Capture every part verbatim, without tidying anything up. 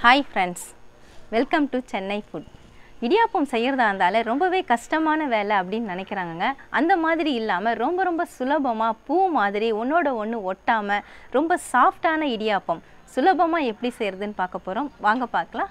Hi friends, welcome to Chennai Food. Idiyappam செய்யறதா இருந்தாலே ரொம்பவே கஷ்டமான வேலை அப்படினு நினைக்கறாங்கங்க. அந்த மாதிரி இல்லாம ரொம்ப ரொம்ப சுலபமா பூ மாதிரி ஒண்ணோட ஒண்ணு ஒட்டாம ரொம்ப சாஃப்ட்டான இடியாப்பம் சுலபமா எப்படி செய்யறதுன்னு பார்க்க போறோம். வாங்க பார்க்கலாம்.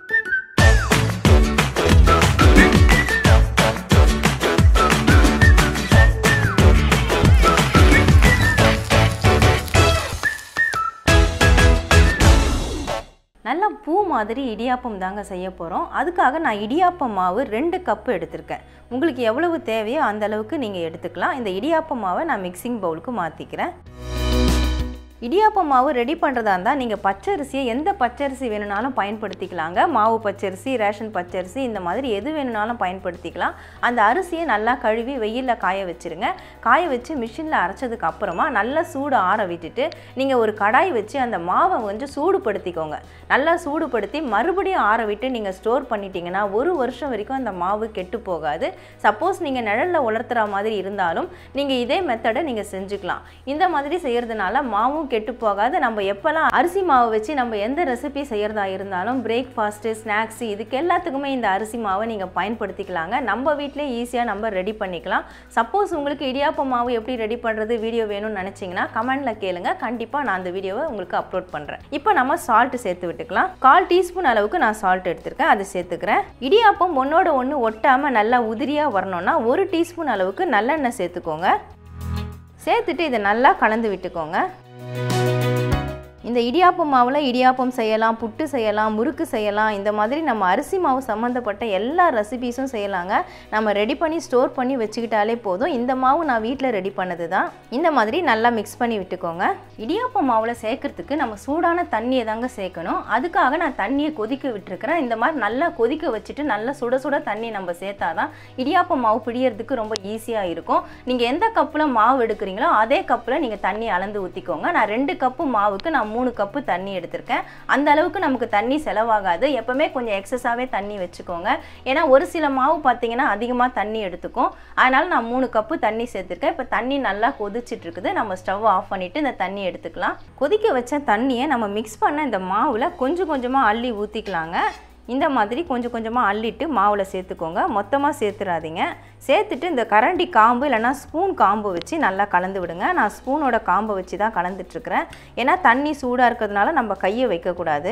நல்ல பூ மாதிரி இடியாப்பம் தாங்க செய்ய போறோம். அதுக்காக நான் இடியாப்ப மாவு ரெண்டு கப் எடுத்துர்க்கேன். உங்களுக்கு எவ்வளவு தேவையோ அந்த அளவுக்கு நீங்க எடுத்துக்கலாம். இந்த இடியாப்ப மாவை நான் மிக்சிங் பவுலுக்கு மாத்திக்கிறேன். இடியாப்ப மாவு ரெடி பண்றதா இருந்தா நீங்க பச்சரிசியை எந்த பச்சரிசி வேணும்னாலும் பயன்படுத்திக்கலாங்க. மாவு பச்சரிசி, ரேஷன் பச்சரிசி இந்த மாதிரி எது வேணும்னாலும் பயன்படுத்திக்கலாம். அந்த அரிசியை நல்லா கழுவி வெயில்ல காய வச்சிருங்க. காய வச்சு மிஷின்ல அரைச்சதுக்கு அப்புறமா நல்லா சூடு ஆற விட்டுட்டு நீங்க ஒரு கடாய் வச்சு அந்த மாவை கொஞ்சம் சூடுபடுத்திக்கோங்க. நல்லா சூடுபடுத்தி மறுபடியும் ஆற விட்டு நீங்க ஸ்டோர் பண்ணிட்டீங்கன்னா ஒரு வருஷம் வரைக்கும் அந்த மாவு கெட்டு போகாது. சப்போஸ் நீங்க நிழல்ல உலர்த்துற மாதிரி இருந்தாலும் நீங்க இதே மெத்தடை நீங்க செஞ்சுக்கலாம். இந்த மாதிரி செய்யறதுனால மாவு கெட்டு போகாது. நம்ம எப்பலாம் அரிசி மாவு வச்சு நம்ம எந்த ரெசிபி செய்யறதா இருந்தாலும் பிரேக்ஃபாஸ்ட், ஸ்நாக்ஸ் இதுக்கு எல்லாத்துக்குமே இந்த அரிசி மாவை நீங்க பயன்படுத்திக்கலாங்க. நம்ம வீட்லயே ஈஸியா நம்ம ரெடி பண்ணிக்கலாம். சப்போஸ் உங்களுக்கு இடியாப்ப மாவு எப்படி ரெடி பண்றது வீடியோ வேணும்னு நினைச்சீங்கன்னா கமெண்ட்ல கேளுங்க. கண்டிப்பா நான் அந்த வீடியோவை உங்களுக்கு அப்லோட் பண்றேன். இப்போ நம்ம சால்ட் சேர்த்து விட்டுக்கலாம். கால் டீஸ்பூன் அளவுக்கு நான் சால்ட் எடுத்துர்க்கேன். அதை சேர்த்துக்கிறேன். இடியாப்பம் ஒன்னோட ஒன்னு ஒட்டாம நல்லா உதிரியா வரணும்னா ஒரு டீஸ்பூன் அளவுக்கு நல்லெண்ணெய் சேர்த்துக்கோங்க. சேர்த்துட்டு இதை நல்லா கலந்து விட்டுக்கோங்க. இந்த இடியாப்ப மாவுல இடியாப்பம் செய்யலாம், புட்டு செய்யலாம், முறுக்கு செய்யலாம். இந்த மாதிரி நம்ம அரிசி மாவு சம்பந்தப்பட்ட எல்லா ரெசிபீஸும் செய்யலாங்க. நம்ம ரெடி பண்ணி ஸ்டோர் பண்ணி வச்சுக்கிட்டாலே போதும். இந்த மாவு நான் வீட்டில் ரெடி பண்ணது தான். இந்த மாதிரி நல்லா மிக்ஸ் பண்ணி விட்டுக்கோங்க. இடியாப்ப மாவுல சேர்க்கறதுக்கு நம்ம சூடான தண்ணியை தாங்க சேர்க்கணும். அதுக்காக நான் தண்ணியை கொதிக்க விட்டுருக்கிறேன். இந்த மாதிரி நல்லா கொதிக்க வச்சுட்டு நல்லா சுட சுட தண்ணி நம்ம சேர்த்தாதான் இடியாப்ப மாவு பிடிக்கிறதுக்கு ரொம்ப ஈஸியா இருக்கும். நீங்க எந்த கப்புல மாவு எடுக்கிறீங்களோ அதே கப்புல நீங்க தண்ணி அளந்து ஊத்திக்கோங்க. நான் ரெண்டு கப்பு மாவுக்கு நான் மூணு கப்பு தண்ணி எடுத்திருக்கேன். அந்த அளவுக்கு நமக்கு தண்ணி செலவாகாது. எப்பவுமே கொஞ்சம் எக்ஸஸாவே தண்ணி வச்சுக்கோங்க. ஏன்னா ஒரு சில மாவு பார்த்தீங்கன்னா அதிகமா தண்ணி எடுத்துக்கும். அதனால நான் மூணு கப்பு தண்ணி சேர்த்திருக்கேன். இப்போ தண்ணி நல்லா கொதிச்சிட்டு இருக்குது. நம்ம ஸ்டவ் ஆஃப் பண்ணிட்டு இந்த தண்ணி எடுத்துக்கலாம். கொதிக்க வச்ச தண்ணியை நம்ம மிக்ஸ் பண்ண இந்த மாவுல கொஞ்சம் கொஞ்சமா அள்ளி ஊத்திக்கலாங்க. இந்த மாதிரி கொஞ்சம் கொஞ்சமாக அள்ளிட்டு மாவில் சேர்த்துக்கோங்க. மொத்தமாக சேர்த்துறாதீங்க. சேர்த்துட்டு இந்த கரண்டி காம்பு இல்லைனா ஸ்பூன் காம்பு வச்சு நல்லா கலந்து விடுங்க. நான் ஸ்பூனோட காம்பை வச்சு தான் கலந்துட்டுருக்கிறேன். ஏன்னா தண்ணி சூடாக இருக்கிறதுனால நம்ம கையை வைக்கக்கூடாது.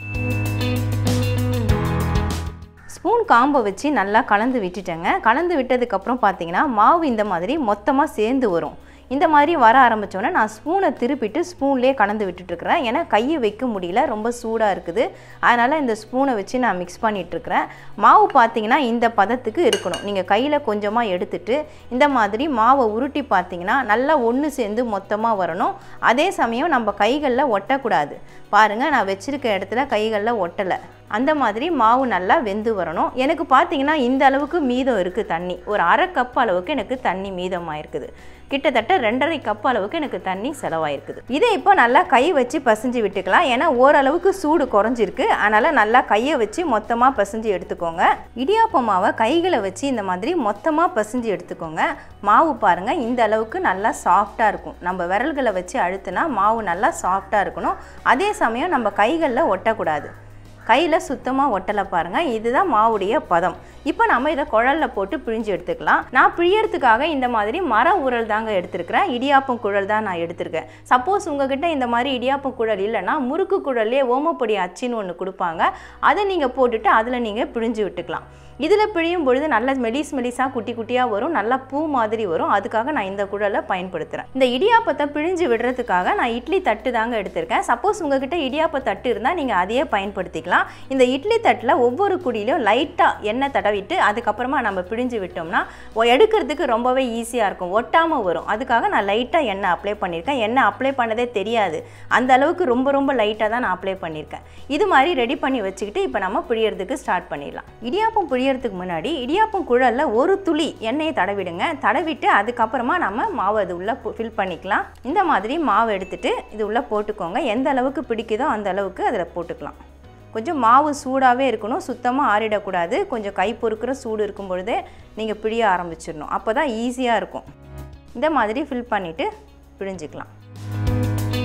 ஸ்பூன் காம்பை வச்சு நல்லா கலந்து விட்டுட்டேங்க. கலந்து விட்டதுக்கப்புறம் பார்த்தீங்கன்னா மாவு இந்த மாதிரி மொத்தமாக சேர்ந்து வரும். இந்த மாதிரி வர ஆரம்பித்தோன்னே நான் ஸ்பூனை திருப்பிட்டு ஸ்பூன்லேயே கலந்து விட்டுட்டுருக்கிறேன். ஏன்னா கையை வைக்க முடியல, ரொம்ப சூடாக இருக்குது. அதனால் இந்த ஸ்பூனை வச்சு நான் மிக்ஸ் பண்ணிகிட்ருக்கிறேன். மாவு பார்த்தீங்கன்னா இந்த பதத்துக்கு இருக்கணும். நீங்கள் கையில் கொஞ்சமாக எடுத்துட்டு இந்த மாதிரி மாவை உருட்டி பார்த்தீங்கன்னா நல்லா ஒன்று சேர்ந்து மொத்தமாக வரணும். அதே சமயம் நம்ம கைகளில் ஒட்டக்கூடாது. பாருங்கள், நான் வச்சுருக்க இடத்துல கைகளில் ஒட்டலை. அந்த மாதிரி மாவு நல்லா வெந்து வரணும். எனக்கு பார்த்தீங்கன்னா இந்த அளவுக்கு மீதம் இருக்குது தண்ணி. ஒரு அரை கப் அளவுக்கு எனக்கு தண்ணி மீதமாக இருக்குது. கிட்டத்தட்ட ரெண்டரை கப் அளவுக்கு எனக்கு தண்ணி செலவாயிருக்குது. இதை இப்போ நல்லா கை வச்சு பசைஞ்சு விட்டுக்கலாம். ஏன்னா ஓரளவுக்கு சூடு குறைஞ்சிருக்கு. அதனால் நல்லா கையை வச்சு மொத்தமாக பசைஞ்சு எடுத்துக்கோங்க. இடியாப்ப மாவை கைகளை வச்சு இந்த மாதிரி மொத்தமாக பசைஞ்சு எடுத்துக்கோங்க. மாவு பாருங்கள் இந்த அளவுக்கு நல்லா சாஃப்டாக இருக்கும். நம்ம விரல்களை வச்சு அழுத்தினா மாவு நல்லா சாஃப்டாக இருக்கணும். அதே சமயம் நம்ம கைகளில் ஒட்டக்கூடாது. கையில் சுத்தமாக ஒட்டலை பாருங்கள். இதுதான் மாவுடைய பதம். இப்போ நம்ம இதை குழலில் போட்டு பிழிஞ்சு எடுத்துக்கலாம். நான் பிழியறதுக்காக இந்த மாதிரி மர உரல் தாங்க எடுத்துருக்கிறேன். இடியாப்பம் குழல் தான் நான் எடுத்திருக்கேன். சப்போஸ் உங்ககிட்ட இந்த மாதிரி இடியாப்பம் குழல் இல்லைன்னா முறுக்கு குழல்லே ஓமப்பொடி அச்சின்னு ஒன்று கொடுப்பாங்க. அதை நீங்கள் போட்டுட்டு அதில் நீங்கள் பிழிஞ்சு விட்டுக்கலாம். இதில் பிழியும் பொழுது நல்ல மெலிஸ் மெலிஸாக குட்டி குட்டியாக வரும். நல்லா பூ மாதிரி வரும். அதுக்காக நான் இந்த குழலை பயன்படுத்துகிறேன். இந்த இடியாப்பத்தை பிழிஞ்சு விடுறதுக்காக நான் இட்லி தட்டு தாங்க எடுத்திருக்கேன். சப்போஸ் உங்ககிட்ட இடியாப்ப தட்டு இருந்தால் நீங்கள் அதையே பயன்படுத்திக்கலாம். இந்த இட்லி தட்டில் ஒவ்வொரு குடியிலும் லைட்டாக எண்ணெய் தடவிட்டு அதுக்கப்புறமா நம்ம பிழிஞ்சு விட்டோம்னா எடுக்கிறதுக்கு ரொம்பவே ஈஸியாக இருக்கும். ஒட்டாமல் வரும். அதுக்காக நான் லைட்டாக எண்ணெய் அப்ளை பண்ணியிருக்கேன். எண்ணெய் அப்ளை பண்ணதே தெரியாது. அந்த அளவுக்கு ரொம்ப ரொம்ப லைட்டாக தான் நான் அப்ளை பண்ணியிருக்கேன். இது மாதிரி ரெடி பண்ணி வச்சுக்கிட்டு இப்போ நம்ம பிழியறதுக்கு ஸ்டார்ட் பண்ணிடலாம். இடியாப்பம் பிழியறதுக்கு முன்னாடி இடியாப்பம் குழலில் ஒரு துளி எண்ணெயை தடவிடுங்க. தடவிட்டு அதுக்கப்புறமா நம்ம மாவு அது உள்ளே ஃபில் பண்ணிக்கலாம். இந்த மாதிரி மாவு எடுத்துட்டு இது உள்ளே போட்டுக்கோங்க. எந்த அளவுக்கு பிடிக்குதோ அந்த அளவுக்கு அதில் போட்டுக்கலாம். கொஞ்சம் மாவு சூடாகவே இருக்கணும். சுத்தமாக ஆறிடக்கூடாது. கொஞ்சம் கை பொறுக்கிற சூடு இருக்கும் பொழுதே நீங்கள் பிழிய ஆரம்பிச்சிடணும். அப்போ தான் ஈஸியாக இருக்கும். இந்த மாதிரி ஃபில் பண்ணிவிட்டு பிழிஞ்சிக்கலாம்.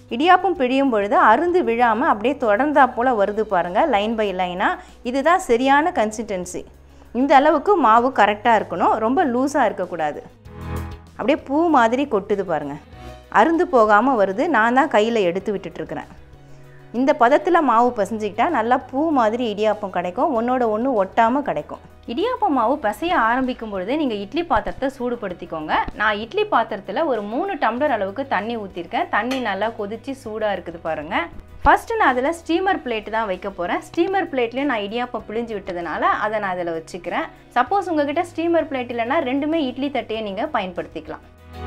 இடியாப்பம் பிழியும் பொழுது அருந்து விழாமல் அப்படியே தொடர்ந்தா போல் வருது பாருங்கள், லைன் பை லைனாக. இதுதான் சரியான கன்சிஸ்டன்சி. இந்த அளவுக்கு மாவு கரெக்டாக இருக்கணும், ரொம்ப லூஸாக இருக்கக்கூடாது. அப்படியே பூ மாதிரி கொட்டுது பாருங்கள், அருந்து போகாமல் வருது. நான் தான் கையில் எடுத்து விட்டுட்டுருக்கிறேன். இந்த பதத்தில் மாவு பிசைஞ்சிக்கிட்டால் நல்லா பூ மாதிரி இடியாப்பம் கிடைக்கும், ஒன்றோட ஒன்று ஒட்டாமல் கிடைக்கும். இடியாப்பம் மாவு பிசைய ஆரம்பிக்கும் பொழுதே நீங்கள் இட்லி பாத்திரத்தை சூடுபடுத்திக்கோங்க. நான் இட்லி பாத்திரத்தில் ஒரு மூணு டம்ளர் அளவுக்கு தண்ணி ஊற்றிருக்கேன். தண்ணி நல்லா கொதித்து சூடாக இருக்குது பாருங்கள். ஃபஸ்ட்டு நான் அதில் ஸ்டீமர் பிளேட்டு தான் வைக்க போகிறேன். ஸ்டீமர் பிளேட்லேயும் நான் இடியாப்பம் பிழிஞ்சு விட்டதுனால அதை நான் அதில் வச்சுக்கிறேன். சப்போஸ் உங்ககிட்ட ஸ்டீமர் பிளேட் இல்லைன்னா ரெண்டுமே இட்லி தட்டையை நீங்கள் பயன்படுத்திக்கலாம்.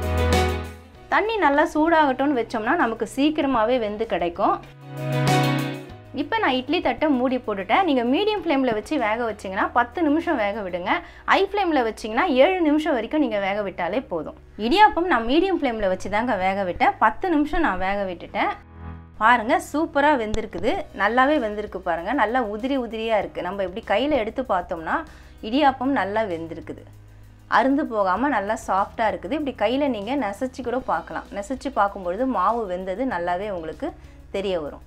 தண்ணி நல்லா சூடாகட்டும்னு வச்சோம்னா நமக்கு சீக்கிரமாகவே வெந்து கிடைக்கும். இப்போ நான் இட்லி தட்டை மூடி போட்டுட்டேன். நீங்கள் மீடியம் ஃப்ளேமில் வச்சு வேக வச்சிங்கன்னா பத்து நிமிஷம் வேக விடுங்க. ஹை ஃப்ளேமில் வச்சிங்கன்னா ஏழு நிமிஷம் வரைக்கும் நீங்கள் வேக விட்டாலே போதும். இடியாப்பம் நான் மீடியம் ஃப்ளேமில் வச்சு தாங்க வேக விட்டேன். பத்து நிமிஷம் நான் வேக விட்டுட்டேன். பாருங்கள், சூப்பராக வெந்திருக்குது, நல்லாவே வெந்திருக்கு பாருங்கள். நல்லா உதிரி உதிரியாக இருக்குது. நம்ம இப்படி கையில் எடுத்து பார்த்தோம்னா இடியாப்பம் நல்லா வெந்திருக்குது, அருந்து போகாமல் நல்லா சாஃப்டாக இருக்குது. இப்படி கையில் நீங்கள் நெசச்சி கூட பார்க்கலாம். நெசச்சி பார்க்கும்பொழுது மாவு வெந்தது நல்லாவே உங்களுக்கு தெரிய வரும்.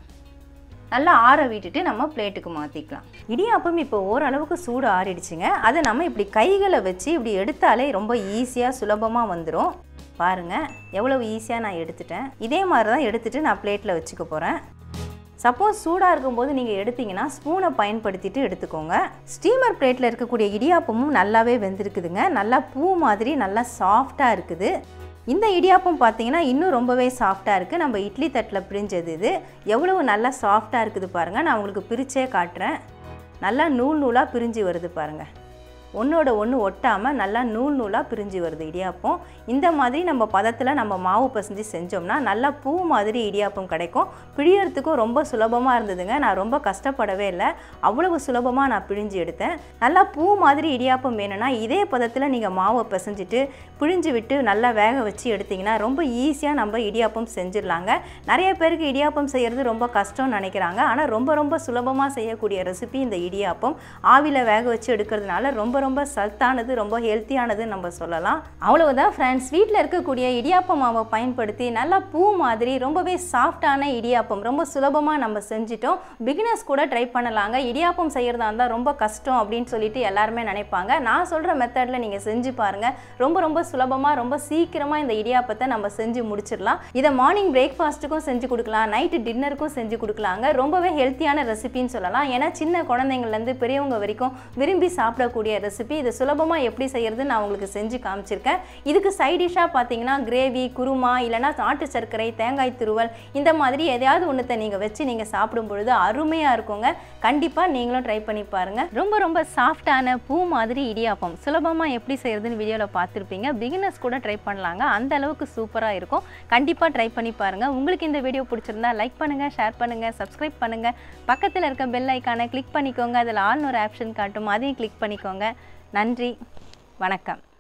நல்லா ஆற விட்டுட்டு நம்ம பிளேட்டுக்கு மாற்றிக்கலாம். இடியாப்பம் இப்போ ஓரளவுக்கு சூடு ஆறிடுச்சுங்க. அதை நம்ம இப்படி கைகளை வச்சு இப்படி எடுத்தாலே ரொம்ப ஈஸியாக சுலபமாக வந்துடும். பாருங்கள் எவ்வளவு ஈஸியாக நான் எடுத்துட்டேன். இதே மாதிரி தான் எடுத்துகிட்டு நான் பிளேட்டில் வச்சுக்க போகிறேன். சப்போஸ் சூடாக இருக்கும்போது நீங்கள் எடுத்திங்கன்னா ஸ்பூனை பயன்படுத்திட்டு எடுத்துக்கோங்க. ஸ்டீமர் பிளேட்டில் இருக்கக்கூடிய இடியாப்பமும் நல்லாவே வெந்திருக்குதுங்க. நல்லா பூ மாதிரி நல்லா சாஃப்டாக இருக்குது. இந்த இடியாப்பம் பார்த்தீங்கன்னா இன்னும் ரொம்பவே சாஃப்டாக இருக்குது. நம்ம இட்லி தட்டில் பிரிஞ்சது இது எவ்வளவு நல்லா சாஃப்டாக இருக்குது பாருங்கள். நான் உங்களுக்கு பிரித்தே காட்டுறேன். நல்லா நூல் நூலாக பிரிஞ்சு வருது பாருங்கள். ஒன்றோட ஒன்று ஒட்டாமல் நல்லா நூல் நூலாக பிரிஞ்சு வருது இடியாப்பம். இந்த மாதிரி நம்ம பதத்தில் நம்ம மாவு பசஞ்சு செஞ்சோம்னா நல்லா பூ மாதிரி இடியாப்பம் கிடைக்கும். பிழியறதுக்கும் ரொம்ப சுலபமாக இருந்ததுங்க. நான் ரொம்ப கஷ்டப்படவே இல்லை, அவ்வளவு சுலபமாக நான் பிழிஞ்சு எடுத்தேன். நல்லா பூ மாதிரி இடியாப்பம் வேணும்னா இதே பதத்தில் நீங்கள் மாவை பிசைஞ்சிட்டு பிழிஞ்சு விட்டு நல்லா வேக வச்சு எடுத்திங்கன்னா ரொம்ப ஈஸியாக நம்ம இடியாப்பம் செஞ்சிடலாங்க. நிறைய பேருக்கு இடியாப்பம் செய்கிறது ரொம்ப கஷ்டம்னு நினைக்கிறாங்க. ஆனால் ரொம்ப ரொம்ப சுலபமாக செய்யக்கூடிய ரெசிபி இந்த இடியாப்பம். ஆவியில் வேக வச்சு எடுக்கிறதுனால ரொம்ப ரொம்ப சத்தானது, ரொம்ப ஹெல்த்தியானது நம்ம சொல்லலாம். அவ்வளவுதான் ஃப்ரெண்ட்ஸ், வீட்டில் இருக்கக்கூடிய இடியாப்ப மாவை பயன்படுத்தி நல்லா பூ மாதிரி ரொம்பவே சாஃப்டான இடியாப்பம் ரொம்ப சுலபமாக நம்ம செஞ்சிட்டோம். பிகினர்ஸ் கூட ட்ரை பண்ணலாங்க. இடியாப்பம் செய்கிறதா இருந்தால் ரொம்ப கஷ்டம் அப்படின்னு சொல்லிட்டு எல்லாருமே நினைப்பாங்க. நான் சொல்கிற மெத்தடில் நீங்கள் செஞ்சு பாருங்கள். ரொம்ப ரொம்ப சுலபமாக ரொம்ப சீக்கிரமாக இந்த இடியாப்பத்தை நம்ம செஞ்சு முடிச்சிடலாம். இதை மார்னிங் பிரேக்ஃபாஸ்ட்டுக்கும் செஞ்சு கொடுக்கலாம், நைட்டு டின்னருக்கும் செஞ்சு கொடுக்கலாங்க. ரொம்பவே ஹெல்த்தியான ரெசிபின்னு சொல்லலாம். ஏன்னா சின்ன குழந்தைங்கள்லேருந்து பெரியவங்க வரைக்கும் விரும்பி சாப்பிடக்கூடிய ரெசிபி. இது சுலபமாக எப்படி செய்யறது நான் உங்களுக்கு செஞ்சு காமிச்சிருக்கேன். இதுக்கு சைட் டிஷ்ஷாக பார்த்தீங்கன்னா கிரேவி, குருமா, இல்லைனா நாட்டு சர்க்கரை, தேங்காய் துருவல் இந்த மாதிரி எதையாவது ஒன்றத்தை நீங்கள் வச்சு நீங்கள் சாப்பிடும் பொழுது அருமையாக இருக்குங்க. கண்டிப்பாக நீங்களும் ட்ரை பண்ணி பாருங்கள். ரொம்ப ரொம்ப சாஃப்டான பூ மாதிரி இடியாப்பம் சுலபமாக எப்படி செய்யறதுன்னு வீடியோவில் பார்த்துருப்பீங்க. பிகினர்ஸ் கூட ட்ரை பண்ணலாங்க, அந்த அளவுக்கு சூப்பராக இருக்கும். கண்டிப்பாக ட்ரை பண்ணி பாருங்கள். உங்களுக்கு இந்த வீடியோ பிடிச்சிருந்தா லைக் பண்ணுங்கள், ஷேர் பண்ணுங்கள், சப்ஸ்கிரைப் பண்ணுங்கள். பக்கத்தில் இருக்க பெல் ஐக்கானை கிளிக் பண்ணிக்கோங்க. அதில் ஆல்னு ஒரு ஆப்ஷன் காட்டும், அதையும் கிளிக் பண்ணிக்கோங்க. நன்றி, வணக்கம்.